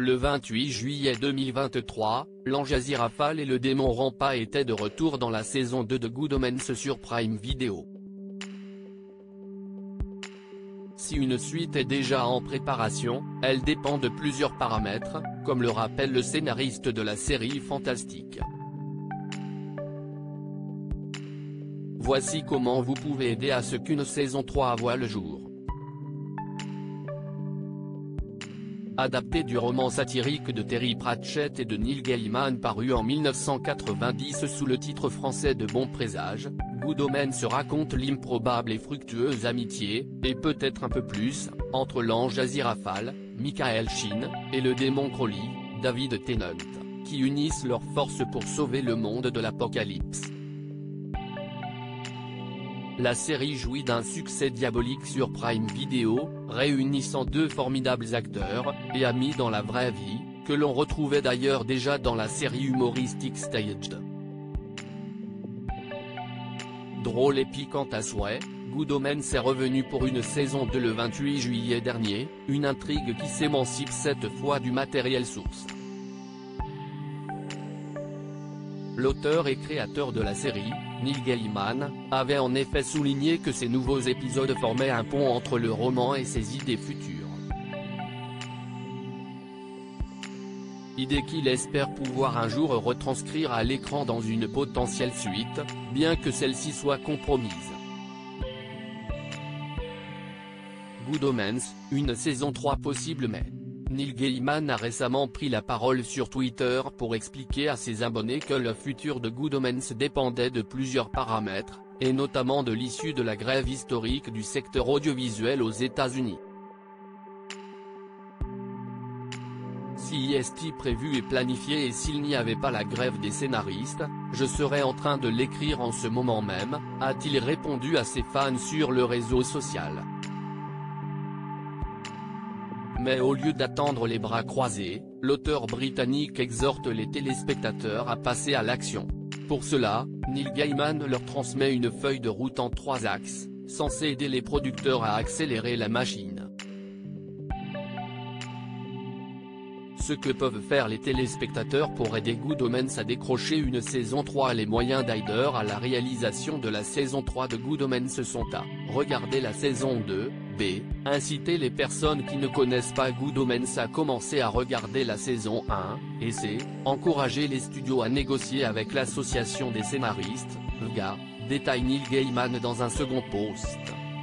Le 28 juillet 2023, l'ange Aziraphale et le démon Rampa étaient de retour dans la saison 2 de Good Omens sur Prime Video. Si une suite est déjà en préparation, elle dépend de plusieurs paramètres, comme le rappelle le scénariste de la série fantastique. Voici comment vous pouvez aider à ce qu'une saison 3 voie le jour. Adapté du roman satirique de Terry Pratchett et de Neil Gaiman paru en 1990 sous le titre français de Bon Présage, Good Omens raconte l'improbable et fructueuse amitié, et peut-être un peu plus, entre l'ange Aziraphale, Michael Sheen, et le démon Crowley, David Tennant, qui unissent leurs forces pour sauver le monde de l'apocalypse. La série jouit d'un succès diabolique sur Prime Video, réunissant deux formidables acteurs, et amis dans la vraie vie, que l'on retrouvait d'ailleurs déjà dans la série humoristique Staged. Drôle et piquant à souhait, Good Omens est revenu pour une saison 2 le 28 juillet dernier, une intrigue qui s'émancipe cette fois du matériel source. L'auteur et créateur de la série, Neil Gaiman, avait en effet souligné que ces nouveaux épisodes formaient un pont entre le roman et ses idées futures. Idée qu'il espère pouvoir un jour retranscrire à l'écran dans une potentielle suite, bien que celle-ci soit compromise. Good Omens, une saison 3 possible mais... Neil Gaiman a récemment pris la parole sur Twitter pour expliquer à ses abonnés que le futur de Good Omens dépendait de plusieurs paramètres, et notamment de l'issue de la grève historique du secteur audiovisuel aux États-Unis. Si est prévu et planifié et s'il n'y avait pas la grève des scénaristes, je serais en train de l'écrire en ce moment même, a-t-il répondu à ses fans sur le réseau social. Mais au lieu d'attendre les bras croisés, l'auteur britannique exhorte les téléspectateurs à passer à l'action. Pour cela, Neil Gaiman leur transmet une feuille de route en 3 axes, censée aider les producteurs à accélérer la machine. Ce que peuvent faire les téléspectateurs pour aider Good Omens à décrocher une saison 3. Les moyens d'aider à la réalisation de la saison 3 de Good Omens sont A. Regarder la saison 2, B. Inciter les personnes qui ne connaissent pas Good Omens à commencer à regarder la saison 1, et C. Encourager les studios à négocier avec l'association des scénaristes, VGA, détaille Neil Gaiman dans un second post.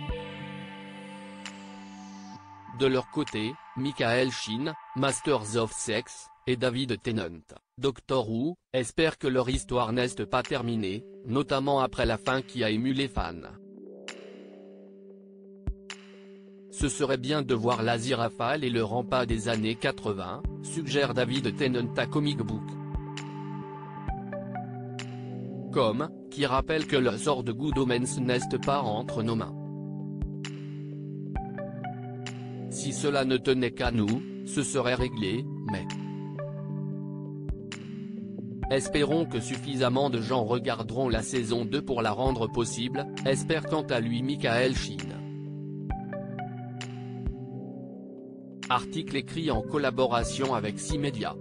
De leur côté, Michael Sheen, Masters of Sex, et David Tennant, Doctor Who, espèrent que leur histoire n'est pas terminée, notamment après la fin qui a ému les fans. Ce serait bien de voir l'Aziraphale et le Rampa des années 80, suggère David Tennant à Comic Book. Qui rappelle que le sort de Good Omens n'est pas entre nos mains. Si cela ne tenait qu'à nous, ce serait réglé, mais... Espérons que suffisamment de gens regarderont la saison 2 pour la rendre possible, espère quant à lui Michael Sheen. Article écrit en collaboration avec C-Media.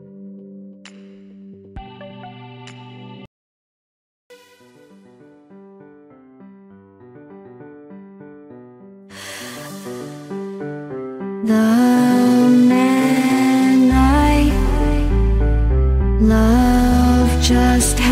The man I love just